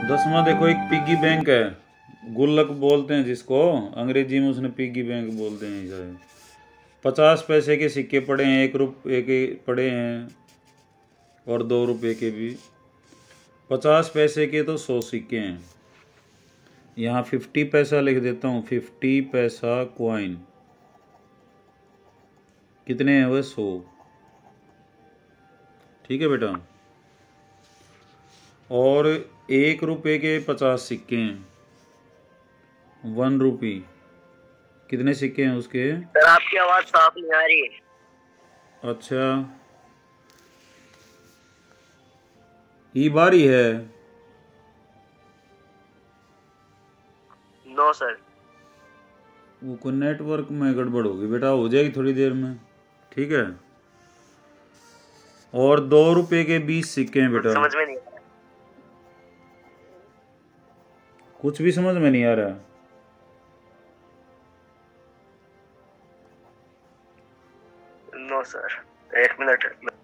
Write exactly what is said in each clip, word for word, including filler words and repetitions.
दसवां देखो, एक पिग्गी बैंक है, गुल्लक बोलते हैं जिसको, अंग्रेजी में उसने पिग्गी बैंक बोलते हैं शायद। पचास पैसे के सिक्के पड़े हैं, एक रुपये के पड़े हैं और दो रुपये के भी। पचास पैसे के तो सौ सिक्के हैं। यहाँ फिफ्टी पैसा लिख देता हूँ, फिफ्टी पैसा क्वाइन कितने हैं वह, सौ। ठीक है बेटा। और एक रुपये के पचास सिक्के हैं, वन रुपी कितने सिक्के हैं उसके? सर आपकी आवाज साफ नहीं आ रही है। अच्छा, ई बारी है? No sir. वो कोई नेटवर्क में गड़बड़ होगी बेटा, हो जाएगी थोड़ी देर में। ठीक है। और दो रुपए के बीस सिक्के हैं बेटा। समझ में नहीं आ रहा। कुछ भी समझ में नहीं आ रहा। नो सर, एक मिनट।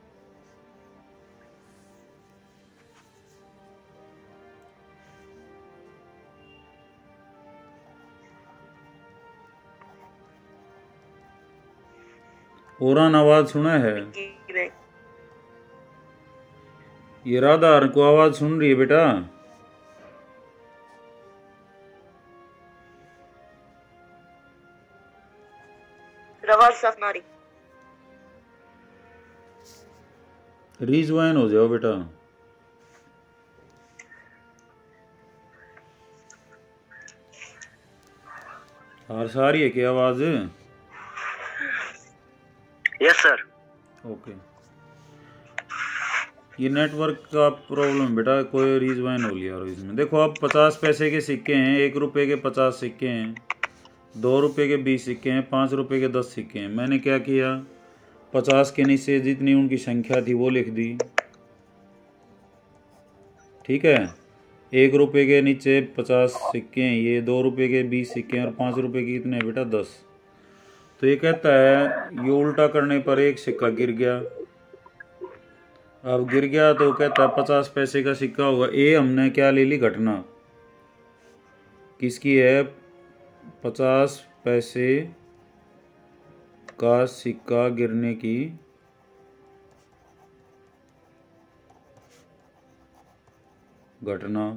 औरान आवाज सुना है? ये राधा को आवाज सुन रही है बेटा? आवाज साफ ना रही। रिजवाइन हो जाओ बेटा। हार सारी है क्या आवाज? Yes sir. ओके, ये नेटवर्क का प्रॉब्लम है बेटा, कोई रिजवाइन हो लिया। और इसमें देखो, अब पचास पैसे के सिक्के हैं, एक रुपए के पचास सिक्के हैं, दो रुपए के बीस सिक्के हैं, पाँच रुपए के दस सिक्के हैं। मैंने क्या किया, पचास के नीचे जितनी उनकी संख्या थी वो लिख दी। ठीक है। एक रुपए के नीचे पचास सिक्के हैं, ये दो रुपए के बीस सिक्के हैं, और पाँच रुपए के कितने हैं बेटा, दस। तो ये कहता है, ये उल्टा करने पर एक सिक्का गिर गया। अब गिर गया तो कहता है पचास पैसे का सिक्का होगा। ये हमने क्या ले ली, घटना किसकी है, पचास पैसे का सिक्का गिरने की घटना।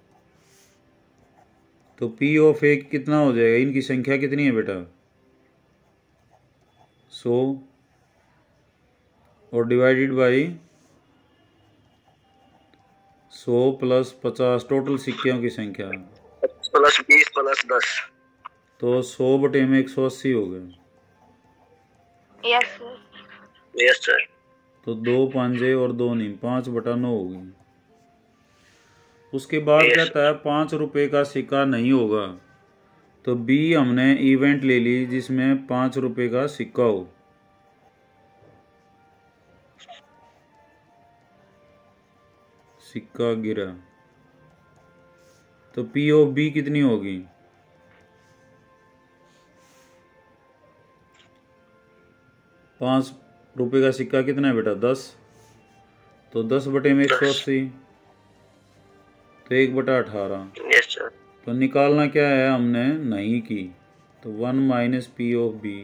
तो पी ऑफ ए कितना हो जाएगा, इनकी संख्या कितनी है बेटा, सौ, और डिवाइडेड बाई सौ प्लस पचास, टोटल सिक्कों की संख्या प्लस बीस प्लस दस, तो सौ बटे में एक सौ अस्सी हो गए। Yes sir. Yes sir. तो दो पांजे और दो नहीं, पाँच बटा नौ हो गई। उसके बाद कहता है पाँच रुपए का सिक्का नहीं होगा। तो बी हमने इवेंट ले ली जिसमें पाँच रुपए का सिक्का हो। सिक्का गिरा, तो पी ऑफ बी कितनी होगी, पाँच रुपए का सिक्का कितना है बेटा, दस। तो दस बटे में एक सौ अस्सी, तो एक बटा अठारह। Yes sir. तो निकालना क्या है हमने, नहीं की, तो one minus P of B,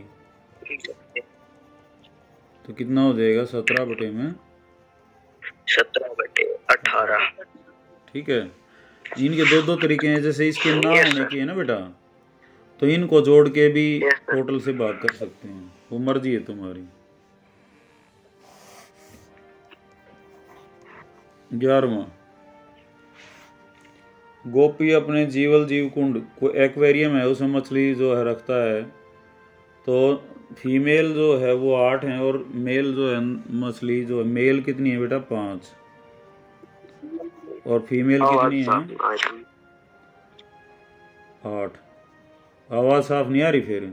तो कितना हो जाएगा, सत्रह बटे में सत्रह बटे अठारह। ठीक है। इनके दो दो तरीके हैं, जैसे इसके ना होने की है ना बेटा, तो इनको जोड़ के भी टोटल से भाग कर सकते हैं, वो मर्जी है तुम्हारी। ग्यारहवां, गोपी अपने जीवल जीव कुंड को एक्वेरियम है, उसमें मछली जो है रखता है। तो फीमेल जो है वो आठ है, और मेल जो है मछली जो है, मेल कितनी है बेटा, पाँच, और फीमेल कितनी है, आठ। आवाज साफ नहीं आ रही फिर?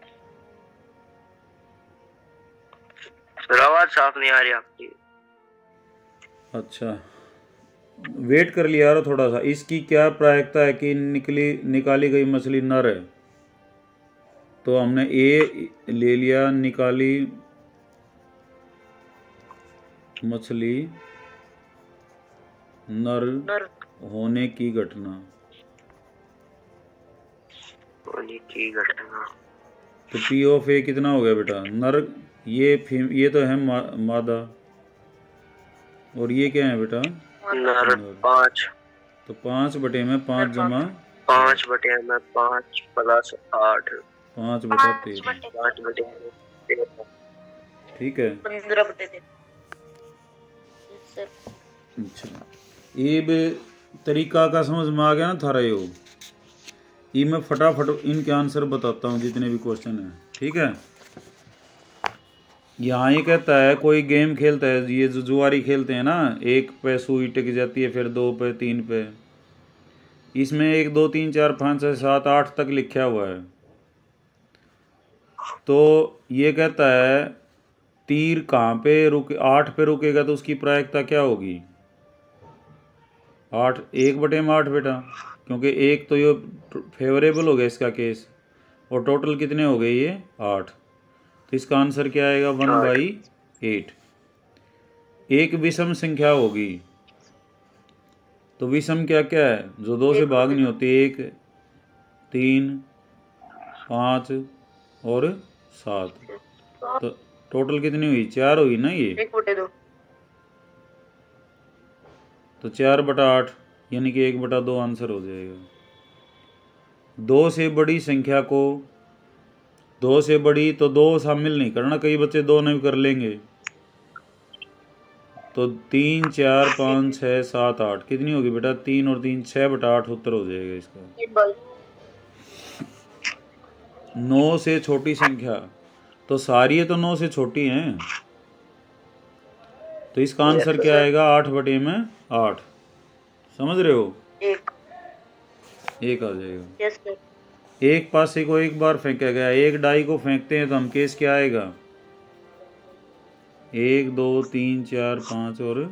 आवाज साफ नहीं आ रही आपकी। अच्छा, वेट कर लिया यार थोड़ा सा। इसकी क्या प्रायिकता है कि निकली निकाली गई मछली नर है, तो हमने ए ले लिया, निकाली मछली नर, नर होने की घटना। होने की घटना। तो पी ऑफ ए कितना हो गया बेटा? नर, ये फीम, ये तो है मा, मादा, और ये क्या है बेटा? नर। पाँच। तो पाँच बटे में पाँच जमा पाँच बटे में पाँच प्लस आठ। पाँच बटा तेरह। पाँच बटे तेरह। ठीक है। पंद्रह बटे तेरह। अच्छा, ये भी तरीका का समझ में आ गया ना थारा? यो ये मैं फटाफट इनके आंसर बताता हूँ जितने भी क्वेश्चन हैं। ठीक है। यहाँ ये कहता है कोई गेम खेलता है, ये जो जुआरी खेलते हैं ना, एक पे सुई टिक जाती है, फिर दो पे, तीन पे, इसमें एक दो तीन चार पाँच छः सात आठ तक लिखा हुआ है। तो ये कहता है तीर कहाँ पे रुके, आठ पे रुकेगा तो उसकी प्रायिकता क्या होगी? आठ, एक बटे में आठ बेटा, क्योंकि एक तो ये फेवरेबल हो गया इसका केस, और टोटल कितने हो गए ये? आठ। तो इसका आंसर क्या आएगा? One by eight. एक विषम संख्या होगी, तो विषम क्या क्या है जो दो से भाग नहीं होती? एक, तीन, पाँच और सात। तो टोटल कितनी हुई? चार हुई ना ये। एक बटे दो। तो चार बटा आठ यानी कि एक बटा दो आंसर हो जाएगा। दो से बड़ी संख्या को, दो से बड़ी तो दो शामिल नहीं करना, कई बच्चे दो नहीं कर लेंगे। तो तीन, चार, पाँच, छः, सात, आठ कितनी होगी बेटा? तीन और तीन छः बटा आठ उत्तर हो जाएगा इसका। नौ से छोटी संख्या, तो सारी तो नौ से छोटी हैं, तो इसका आंसर क्या आएगा? आठ बटे में आठ। समझ रहे हो? एक। एक आ जाएगा। Yes sir. एक पासे को एक बार फेंका गया, एक डाई को फेंकते हैं तो हम केस क्या आएगा? एक, दो, तीन, चार, पाँच और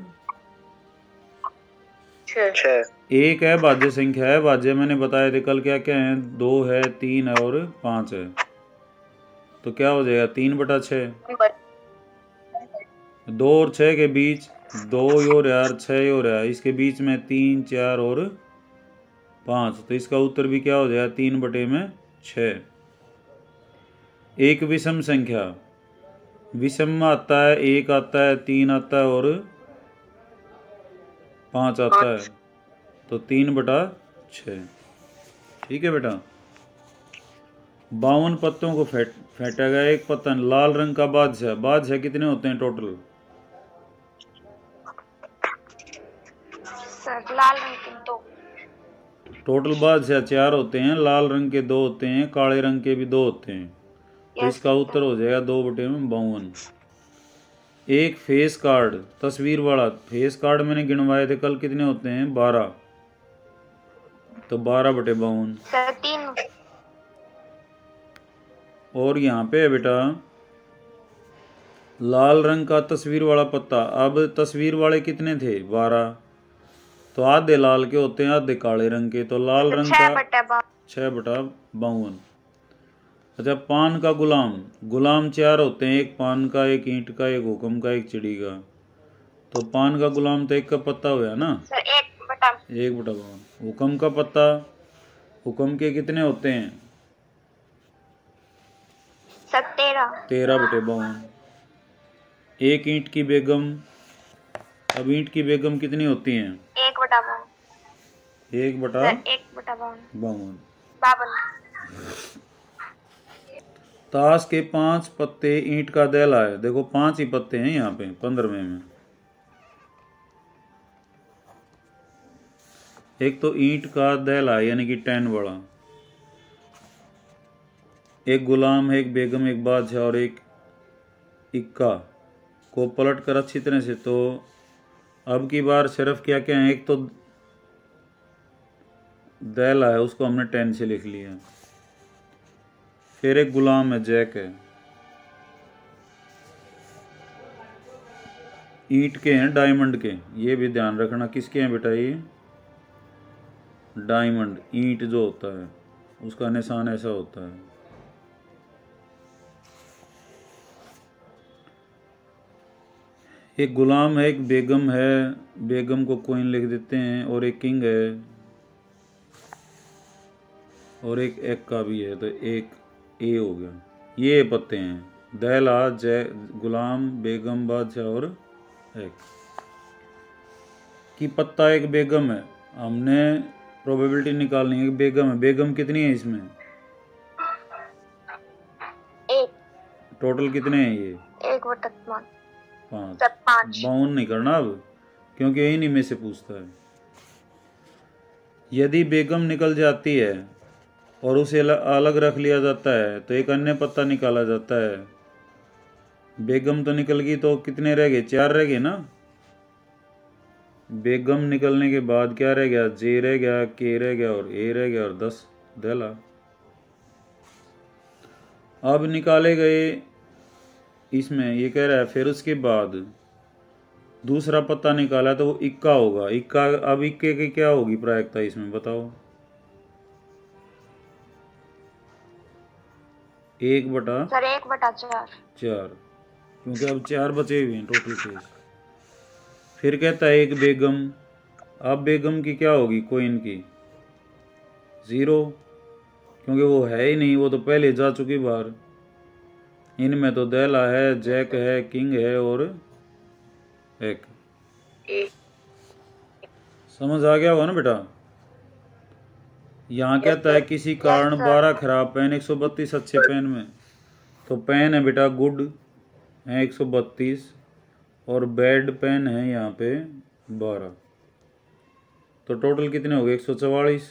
छः। एक है भाज्य संख्या है। भाज्य मैंने बताए थे कल, क्या क्या है? दो है, तीन है और पाँच है। तो क्या हो जाएगा? तीन बटा छः। दो और छः के बीच दो और यार छः और यार, इसके बीच में तीन, चार और पाँच, तो इसका उत्तर भी क्या हो जाएगा? तीन बटे में छः। एक विषम संख्या, विषम में आता है एक आता है, तीन आता है और पाँच आता है, तो तीन बटा छः। ठीक है बेटा। बावन पत्तों को फेंट फेंटा गया, एक पत्ता लाल रंग का बादशाह। बादशाह कितने होते हैं टोटल? सर लाल रंग के दो। टोटल बादशाह चार होते हैं, लाल रंग के दो होते हैं, काले रंग के भी दो होते हैं, तो इसका उत्तर हो जाएगा दो बटे में बावन। एक फेस कार्ड, तस्वीर वाला फेस कार्ड मैंने गिनवाए थे कल, कितने होते हैं? बारह, तो बारह बटे बावन। तीन। और यहाँ पे है बेटा लाल रंग का तस्वीर वाला पत्ता। अब तस्वीर वाले कितने थे? बारह, तो आधे लाल के होते हैं, आधे काले रंग के, तो लाल रंग का छः बटा बावन। अच्छा, पान का गुलाम, गुलाम चार होते हैं, एक पान का, एक ईंट का, एक हुक्म का, एक चिड़ी का, तो पान का गुलाम तो एक का पत्ता हुआ ना? सर एक बटा एक बटा बावन। हुक्म का पत्ता, हुक्म के कितने होते हैं? सर तेरह। तेरह बटे बावन। एक ईंट की बेगम, अब ईंट की बेगम कितनी होती हैं? एक बटा बावन। एक बटा एक बटा बावन। बावन। बावन। ताश के पांच पत्ते ईंट का दैला है। देखो पांच ही पत्ते हैं यहाँ पे पंद्रहवें में। एक तो ईंट का दैला है यानी कि टेन वाला, एक गुलाम है, एक बेगम, एक बादशाह और एक इक्का को पलट कर अच्छी तरह से, तो अब की बार सिर्फ क्या क्या है? एक तो दैला है, उसको हमने टेन से लिख लिया, फिर एक गुलाम है, जैक है, ईंट के हैं, डायमंड के, ये भी ध्यान रखना किसके हैं बेटा? ये डायमंड, ईंट जो होता है उसका निशान ऐसा होता है। एक गुलाम है, एक बेगम है, बेगम को क्वीन लिख देते हैं, और एक किंग है और एक एक का भी है, तो एक ए हो गया। ये पत्ते हैं दैला, जय, गुलाम, बेगम, बादशाह और एक कि पत्ता एक बेगम है। हमने प्रोबेबिलिटी निकालनी है कि बेगम है। बेगम कितनी है इसमें? एक। टोटल कितने हैं ये? एक बटा पाँच। पाँच। बाउन नहीं करना अब, क्योंकि इन्हीं में से पूछता है। यदि बेगम निकल जाती है और उसे अलग रख लिया जाता है तो एक अन्य पत्ता निकाला जाता है। बेगम तो निकल गई तो कितने रह गए? चार रह गए ना। बेगम निकलने के बाद क्या रह गया? जे रह गया, के रह गया और ए रह गया और दस दला। अब निकाले गए इसमें, ये कह रहा है फिर उसके बाद दूसरा पत्ता निकाला तो वो इक्का होगा। इक्का, अब इक्के की क्या होगी प्रायिकता इसमें बताओ? एक बटा सर एक बटा चार। चार, क्योंकि अब चार बचे हुए हैं टोटल केस। फिर कहता है एक बेगम। अब बेगम की क्या होगी? क्वीन की जीरो, क्योंकि वो है ही नहीं, वो तो पहले जा चुकी बाहर। इनमें तो दैला है, जैक है, किंग है और एक। समझ आ गया होगा ना बेटा? यहाँ कहता है किसी कारण बारह खराब पेन, एक सौ बत्तीस अच्छे पेन में। तो पेन है बेटा गुड है एक सौ बत्तीस और बैड पेन है यहाँ पे बारह। तो टोटल कितने हो गए? एक सौ चवालीस।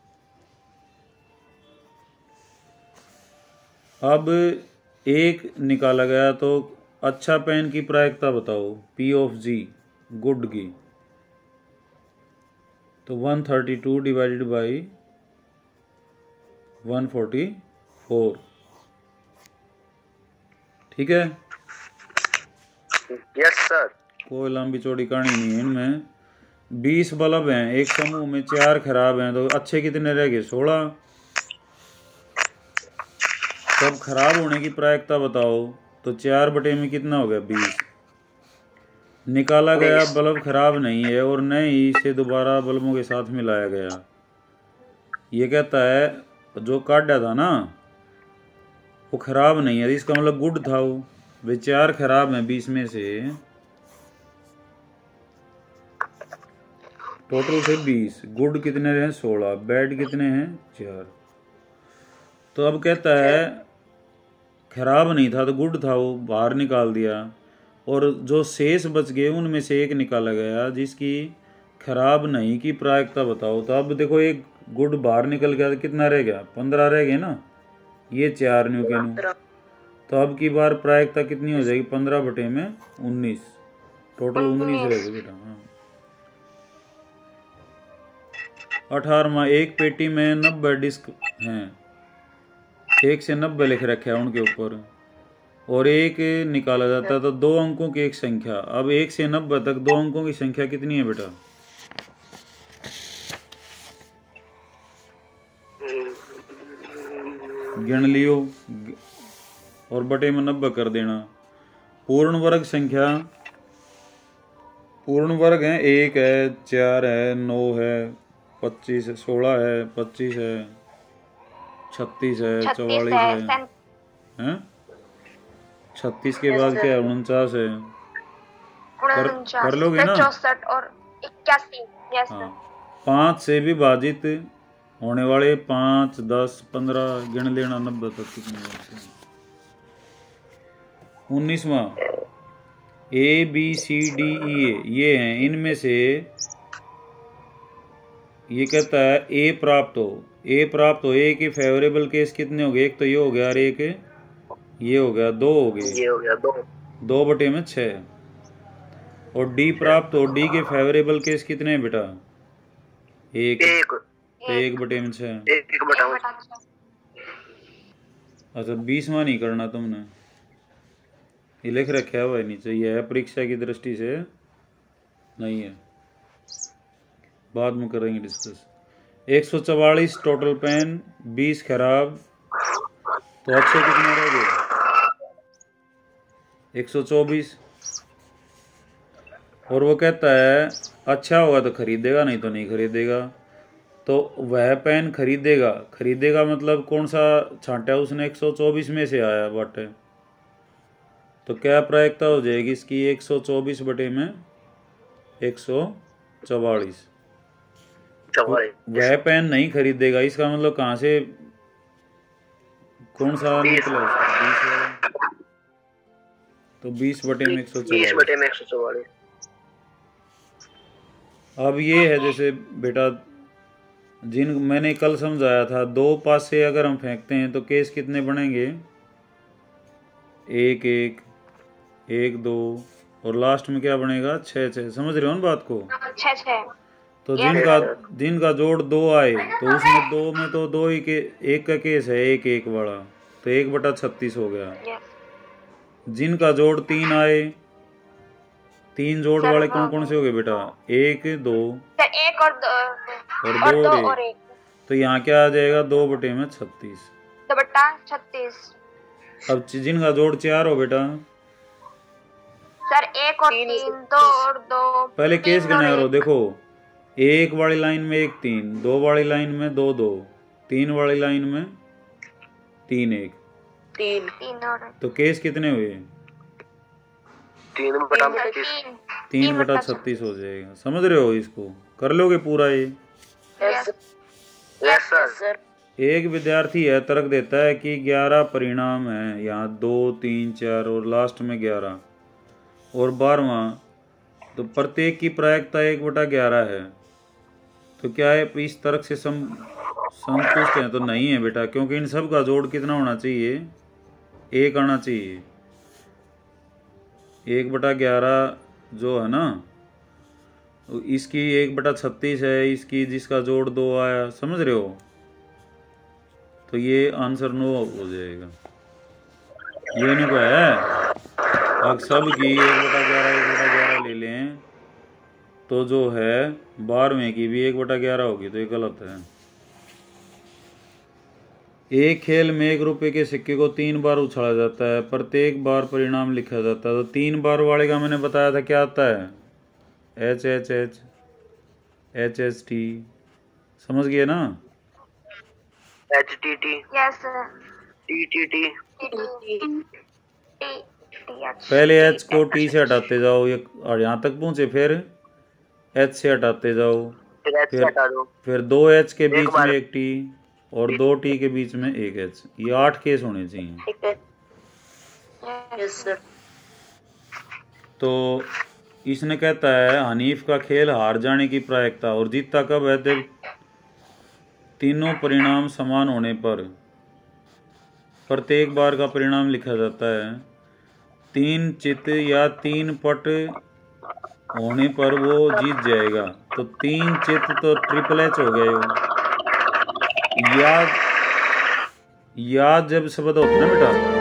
अब एक निकाला गया तो अच्छा पेन की प्रायिकता बताओ, पी ऑफ जी गुड की। तो one thirty two divided by one forty four. ठीक है? Yes sir. कोई लंबी चौड़ी कहानी नहीं है इनमें। बीस बल्ब हैं एक समूह में, चार खराब हैं, तो अच्छे कितने रह गए? सोलह। तब खराब होने की प्रायिकता बताओ। तो चार बटे में कितना हो गया? बीस। निकाला गया बल्ब खराब नहीं है और न ही इसे दोबारा बल्बों के साथ मिलाया गया। ये कहता है जो काटा था ना वो खराब नहीं है, इसका मतलब गुड था वो। वे चार खराब हैं बीस में से, टोटल से बीस। गुड कितने रहे? सोलह। बैड कितने हैं? चार। तो अब कहता है खराब नहीं था तो गुड था, वो बाहर निकाल दिया और जो शेष बच गए उनमें से एक निकाला गया जिसकी खराब नहीं की प्रायिकता बताओ। तो अब देखो एक गुड बाहर निकल गया तो कितना रह गया? पंद्रह रह गए ना। ये चार न्यू के न्यू, तो अब की बार प्रायिकता कितनी हो जाएगी? पंद्रह बटे में उन्नीस। टोटल उन्नीस रह गए बेटा। हाँ। अठारहवां, एक पेटी में नब्बे डिस्क हैं, एक से नब्बे लिख रखे हैं उनके ऊपर, और एक निकाला जाता है तो दो अंकों की एक संख्या। अब एक से नब्बे तक दो अंकों की संख्या कितनी है बेटा? गिन लियो और बटे में नब्बे कर देना। पूर्ण वर्ग संख्या, पूर्ण वर्ग है एक है, चार है, नौ है, पच्चीस है, सोलह है, पच्चीस है, छत्तीस है, चौवालीस है, हैं? छत्तीस के बाद क्या है? उनचास है। कर, कर लोगे ना? चौसठ और इक्यासी। हाँ। पाँच से विभाजित होने वाले पाँच, दस, पंद्रह गिन लेना नब्बे तक कितने। उन्नीसवां, A B C D E ए ये हैं, इनमें से ये कहता है ए प्राप्त हो। ए प्राप्त हो, ए के फेवरेबल केस कितने हो गए? एक तो ये हो गया और एक ये हो गया, दो हो गए। ये हो गया दो। दो बटे में छः। और डी प्राप्त हो, डी के फेवरेबल केस कितने हैं बेटा? एक। एक, तो एक बटे में छः। एक, एक बटा में। अच्छा बीसवां नहीं करना तुमने, ये लिख रखा हुआ है नीचे, ये है परीक्षा की दृष्टि से नहीं है, बाद में करेंगे डिस्कस। एक सौ चवालीस टोटल पेन, बीस खराब, तो अच्छे कितने रह गए? एक सौ चौबीस। और वो कहता है अच्छा होगा तो खरीदेगा, नहीं तो नहीं खरीदेगा। तो वह पेन खरीदेगा, खरीदेगा मतलब कौन सा छांटा उसने एक सौ चौबीस में से आया बट, तो क्या प्रायिकता हो जाएगी इसकी एक सौ चौबीस बटे में एक सौ चौवालीस। वह पेन नहीं खरीदेगा, इसका मतलब कहाँ से कौन सा निकला उसका? बीस वाला, तो बीस बटे में एक सौ चौवालीस। अब ये है जैसे बेटा जिन मैंने कल समझाया था, दो पासे अगर हम फेंकते हैं तो केस कितने बनेंगे? एक एक एक दो और लास्ट में क्या बनेगा? छः छः। समझ रहे हो ना बात को? छः छः। तो जिनका जिनका जोड़ दो आए तो उसमें दो में तो दो ही के एक का केस है, एक एक वाला, तो एक बटा छत्तीस हो गया। जिनका जोड़ तीन आए, तीन जोड़ वाले कौन कौन से हो गए बेटा? एक दो एक और दो और दो, और, दो और एक, तो यहाँ क्या आ जाएगा? दो बटे में छत्तीस, दो बटा छत्तीस। अब जिनका जोड़ चार हो बेटा सर एक और तीन, दो और दो, पहले केस गिना करो। देखो एक वाली लाइन में एक तीन, दो वाली लाइन में दो दो, तीन वाली लाइन में तीन एक, तीन तीन और तो केस कितने हुए? तीन बटा छत्तीस, तीन बटा छत्तीस हो जाएगा। समझ रहे हो? इसको कर लोगे पूरा ये? Yes sir. एक विद्यार्थी है तर्क देता है कि ग्यारह परिणाम है, यहाँ दो तीन चार और लास्ट में ग्यारह और बारहवां, तो प्रत्येक की प्रायिकता एक बटा ग्यारह है। तो क्या है इस तर्क से सम संतुष्ट है? तो नहीं है बेटा, क्योंकि इन सब का जोड़ कितना होना चाहिए? एक आना चाहिए। एक बटा ग्यारह जो है ना, इसकी एक बटा छत्तीस है, इसकी जिसका जोड़ दो आया। समझ रहे हो? तो ये आंसर नो हो जाएगा। ये नहीं है अब सब की एक बटा ग्यारह एक बटा ग्यारह ले लें तो जो है बारहवें की भी एक बटा ग्यारह होगी, तो ये गलत है। एक खेल में एक रुपए के सिक्के को तीन बार उछाला जाता है, प्रत्येक बार परिणाम लिखा जाता है। तो तीन बार वाले का मैंने बताया था क्या आता है? H H H H H T. समझ गए ना? H T T. Yes sir. T T T. पहले एच को टी से हटाते जाओ ये और यहाँ तक पहुंचे, फिर एच से हटाते जाओ, फिर एच से हटा दो, फिर दो एच के बीच में एक टी और दो टी के बीच में एक एच। ये आठ केस होने चाहिए। Yes sir. तो इसने कहता है हनीफ का खेल हार जाने की प्रायिकता और जीतता कब है? जब तीनों परिणाम समान होने पर प्रत्येक बार का परिणाम लिखा जाता है। तीन चित या तीन पट होने पर वो जीत जाएगा। तो तीन चित तो ट्रिपल एच हो गए। याद याद जब शब्द होता है ना बेटा,